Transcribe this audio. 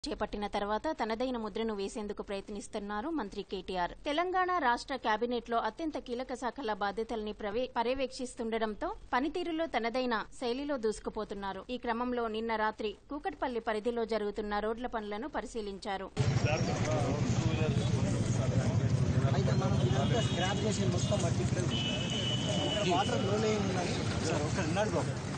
చేపట్టిన తర్వాత తనదైన ముద్రను వేసేందుకు ప్రయత్నిస్తున్నారు మంత్రి కేటీఆర్. తెలంగాణ రాష్ట్ర కేబినెట్లో అత్యంత కీలక శాఖల బాధ్యతల్ని పర్యవేక్షిస్తుండటంతో పనితీరులో తనదైన శైలిలో దూసుకుపోతున్నారు. ఈ క్రమంలో నిన్న రాత్రి కూకట్పల్లి పరిధిలో జరుగుతున్న రోడ్ల పనులను పరిశీలించారు. వాటర్